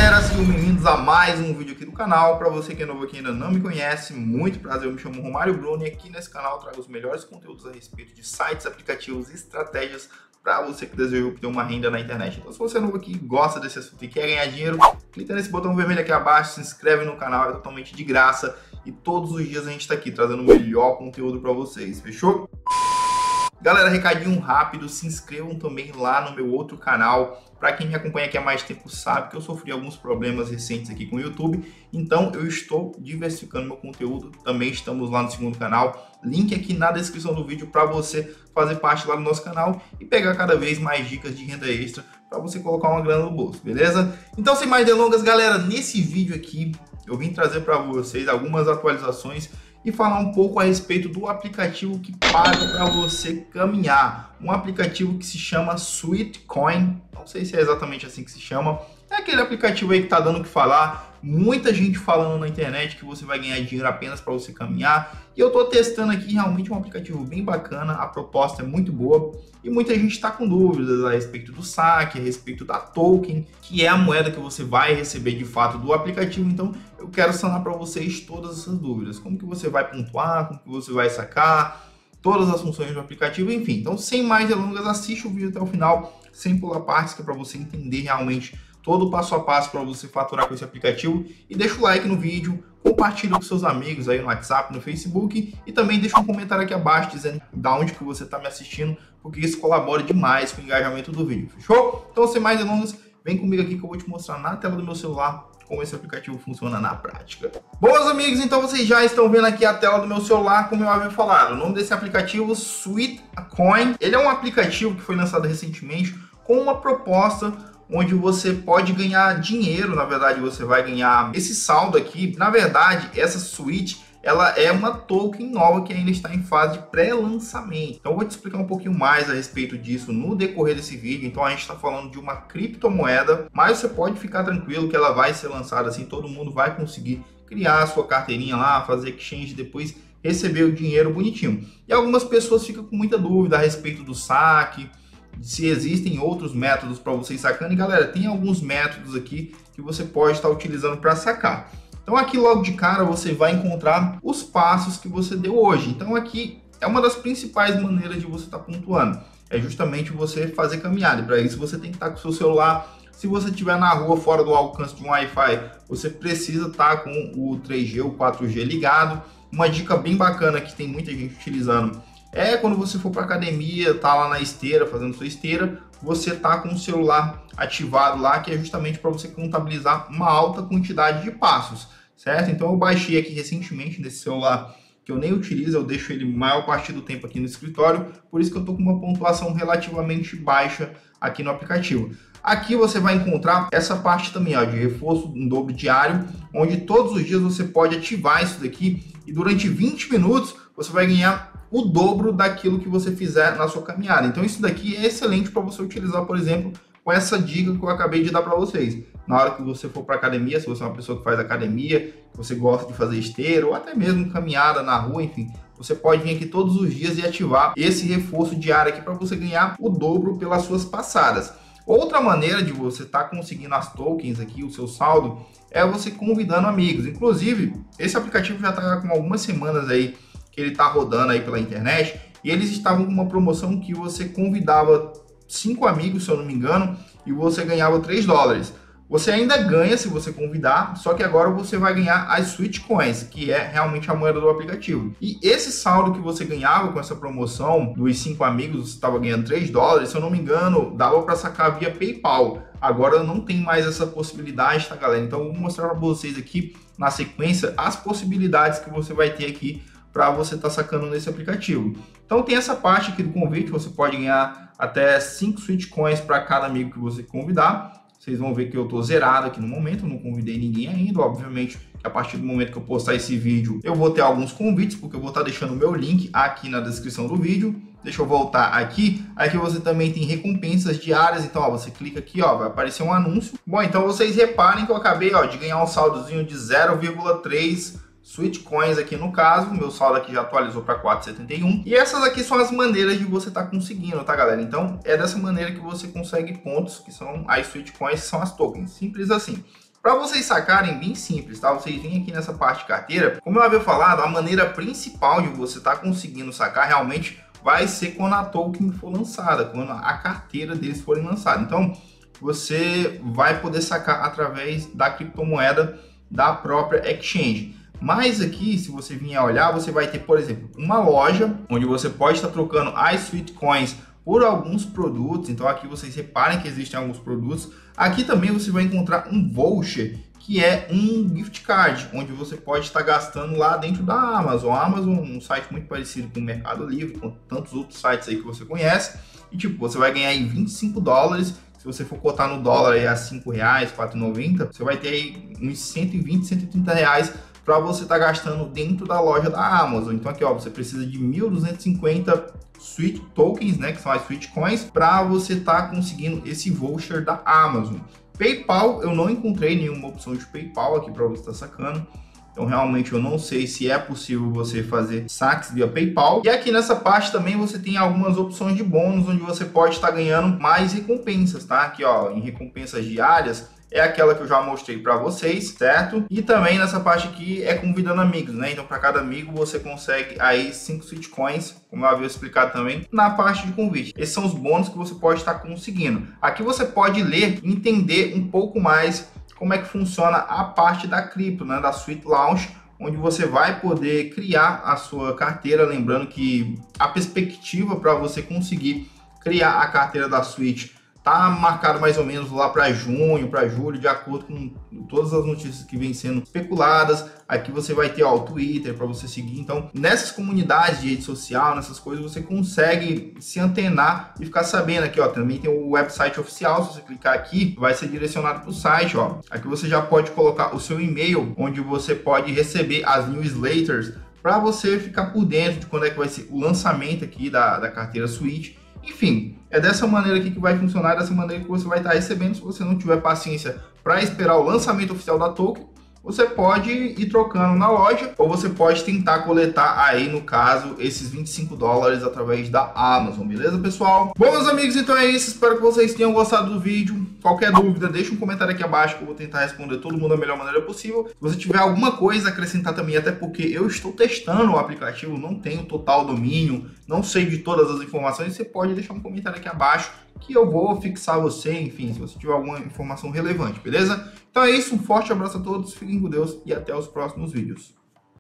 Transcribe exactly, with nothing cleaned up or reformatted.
galera, sejam bem-vindos a mais um vídeo aqui do canal. Para você que é novo aqui e ainda não me conhece, muito prazer, eu me chamo Romário Bruno e aqui nesse canal eu trago os melhores conteúdos a respeito de sites, aplicativos e estratégias para você que deseja obter uma renda na internet. Então se você é novo aqui, gosta desse assunto e quer ganhar dinheiro, clica nesse botão vermelho aqui abaixo, se inscreve no canal, é totalmente de graça e todos os dias a gente está aqui trazendo o melhor conteúdo para vocês, fechou? Galera, recadinho rápido, se inscrevam também lá no meu outro canal. Para quem me acompanha aqui há mais tempo sabe que eu sofri alguns problemas recentes aqui com o YouTube, então eu estou diversificando meu conteúdo, também estamos lá no segundo canal, link aqui na descrição do vídeo para você fazer parte lá do nosso canal e pegar cada vez mais dicas de renda extra para você colocar uma grana no bolso, beleza? Então sem mais delongas, galera, nesse vídeo aqui eu vim trazer para vocês algumas atualizações e falar um pouco a respeito do aplicativo que paga para você caminhar. Um aplicativo que se chama Sweetcoin, não sei se é exatamente assim que se chama, é aquele aplicativo aí que tá dando o que falar, muita gente falando na internet que você vai ganhar dinheiro apenas para você caminhar, e eu tô testando aqui, realmente um aplicativo bem bacana, a proposta é muito boa, e muita gente está com dúvidas a respeito do saque, a respeito da token, que é a moeda que você vai receber de fato do aplicativo. Então eu quero sanar para vocês todas essas dúvidas, como que você vai pontuar, como que você vai sacar, todas as funções do aplicativo, enfim. Então sem mais delongas, assiste o vídeo até o final, sem pular partes, que é para você entender realmente todo o passo a passo para você faturar com esse aplicativo. E deixa o like no vídeo, compartilha com seus amigos aí no WhatsApp, no Facebook, e também deixa um comentário aqui abaixo dizendo da onde que você está me assistindo, porque isso colabora demais com o engajamento do vídeo, fechou? Então sem mais delongas, vem comigo aqui que eu vou te mostrar na tela do meu celular como esse aplicativo funciona na prática. Bom, meus amigos, então vocês já estão vendo aqui a tela do meu celular, como eu havia falado. O nome desse aplicativo, Sweetcoin. Ele é um aplicativo que foi lançado recentemente com uma proposta onde você pode ganhar dinheiro. Na verdade, você vai ganhar esse saldo aqui. Na verdade, essa Sweet, ela é uma token nova que ainda está em fase de pré-lançamento. Então eu vou te explicar um pouquinho mais a respeito disso no decorrer desse vídeo. Então a gente está falando de uma criptomoeda, mas você pode ficar tranquilo que ela vai ser lançada assim, todo mundo vai conseguir criar a sua carteirinha lá, fazer exchange, depois receber o dinheiro bonitinho. E algumas pessoas ficam com muita dúvida a respeito do saque, se existem outros métodos para você ir sacando. E galera, tem alguns métodos aqui que você pode estar utilizando para sacar. Então aqui logo de cara você vai encontrar os passos que você deu hoje. Então aqui é uma das principais maneiras de você estar pontuando, é justamente você fazer caminhada. E para isso você tem que estar com o seu celular. Se você estiver na rua fora do alcance de um Wi-Fi, você precisa estar com o três G ou quatro G ligado. Uma dica bem bacana que tem muita gente utilizando é quando você for para academia, tá lá na esteira, fazendo sua esteira, você tá com o celular ativado lá, que é justamente para você contabilizar uma alta quantidade de passos, certo? Então eu baixei aqui recentemente nesse celular, que eu nem utilizo, eu deixo ele maior parte do tempo aqui no escritório, por isso que eu tô com uma pontuação relativamente baixa aqui no aplicativo. Aqui você vai encontrar essa parte também, ó, de reforço em dobro diário, onde todos os dias você pode ativar isso daqui e durante vinte minutos você vai ganhar o dobro daquilo que você fizer na sua caminhada. Então isso daqui é excelente para você utilizar, por exemplo, com essa dica que eu acabei de dar para vocês. Na hora que você for para academia, se você é uma pessoa que faz academia, que você gosta de fazer esteira ou até mesmo caminhada na rua, enfim, você pode vir aqui todos os dias e ativar esse reforço diário aqui para você ganhar o dobro pelas suas passadas. Outra maneira de você estar tá conseguindo as tokens aqui, o seu saldo, é você convidando amigos. Inclusive, esse aplicativo já está com algumas semanas aí que ele está rodando aí pela internet, e eles estavam com uma promoção que você convidava cinco amigos, se eu não me engano, e você ganhava três dólares. Você ainda ganha se você convidar, só que agora você vai ganhar as Sweetcoins, que é realmente a moeda do aplicativo. E esse saldo que você ganhava com essa promoção dos cinco amigos, você estava ganhando três dólares, se eu não me engano, dava para sacar via PayPal. Agora não tem mais essa possibilidade, tá, galera? Então eu vou mostrar para vocês aqui na sequência as possibilidades que você vai ter aqui para você estar tá sacando nesse aplicativo. Então tem essa parte aqui do convite, você pode ganhar até cinco Sweetcoins para cada amigo que você convidar. Vocês vão ver que eu estou zerado aqui no momento, eu não convidei ninguém ainda. Obviamente que a partir do momento que eu postar esse vídeo, eu vou ter alguns convites, porque eu vou estar deixando o meu link aqui na descrição do vídeo. Deixa eu voltar aqui. Aqui você também tem recompensas diárias, então ó, você clica aqui, ó, vai aparecer um anúncio. Bom, então vocês reparem que eu acabei ó, de ganhar um saldozinho de zero vírgula três Sweetcoins aqui no caso, meu saldo aqui já atualizou para quatro vírgula setenta e um. E essas aqui são as maneiras de você estar tá conseguindo, tá galera? Então é dessa maneira que você consegue pontos, que são as Sweetcoins, que são as tokens, simples assim. Para vocês sacarem, bem simples, tá? Vocês vêm aqui nessa parte de carteira. Como eu havia falado, a maneira principal de você estar tá conseguindo sacar realmente vai ser quando a token for lançada, quando a carteira deles forem lançada. Então, você vai poder sacar através da criptomoeda da própria exchange. Mas aqui, se você vier olhar, você vai ter, por exemplo, uma loja onde você pode estar trocando as Sweet Coins por alguns produtos. Então aqui vocês reparem que existem alguns produtos. Aqui também você vai encontrar um voucher, que é um gift card, onde você pode estar gastando lá dentro da Amazon. A Amazon é um site muito parecido com o Mercado Livre, com tantos outros sites aí que você conhece. E tipo, você vai ganhar aí vinte e cinco dólares. Se você for cotar no dólar aí a cinco reais, quatro reais e noventa centavos, você vai ter aí uns cento e vinte, cento e trinta reais para você estar tá gastando dentro da loja da Amazon. Então aqui, ó, você precisa de mil duzentos e cinquenta Sweet Tokens, né, que são as Sweet Coins, para você estar tá conseguindo esse voucher da Amazon. PayPal, eu não encontrei nenhuma opção de PayPal aqui para você estar tá sacando. Então realmente eu não sei se é possível você fazer saques via PayPal. E aqui nessa parte também você tem algumas opções de bônus, onde você pode estar tá ganhando mais recompensas, tá? Aqui, ó, em recompensas diárias, é aquela que eu já mostrei para vocês, certo? E também nessa parte aqui é convidando amigos, né? Então para cada amigo você consegue aí cinco Sweet Coins, como eu havia explicado também, na parte de convite. Esses são os bônus que você pode estar conseguindo. Aqui você pode ler e entender um pouco mais como é que funciona a parte da cripto, né? Da Sweet Launch, onde você vai poder criar a sua carteira. Lembrando que a perspectiva para você conseguir criar a carteira da Sweet tá marcado mais ou menos lá para junho, para julho, de acordo com todas as notícias que vêm sendo especuladas. Aqui você vai ter ó, o Twitter para você seguir. Então, nessas comunidades de rede social, nessas coisas, você consegue se antenar e ficar sabendo. Aqui, ó, também tem o website oficial. Se você clicar aqui, vai ser direcionado para o site, ó. Aqui você já pode colocar o seu e-mail, onde você pode receber as newsletters para você ficar por dentro de quando é que vai ser o lançamento aqui da, da carteira Sweet. Enfim, é dessa maneira aqui que vai funcionar, dessa maneira que você vai estar recebendo. Se você não tiver paciência para esperar o lançamento oficial da token, você pode ir trocando na loja, ou você pode tentar coletar aí, no caso, esses vinte e cinco dólares através da Amazon, beleza, pessoal? Bom, meus amigos, então é isso. Espero que vocês tenham gostado do vídeo. Qualquer dúvida, deixa um comentário aqui abaixo que eu vou tentar responder todo mundo da melhor maneira possível. Se você tiver alguma coisa a acrescentar também, até porque eu estou testando o aplicativo, não tenho total domínio, não sei de todas as informações, você pode deixar um comentário aqui abaixo que eu vou fixar você, enfim, se você tiver alguma informação relevante, beleza? Então é isso, um forte abraço a todos, fiquem com Deus e até os próximos vídeos.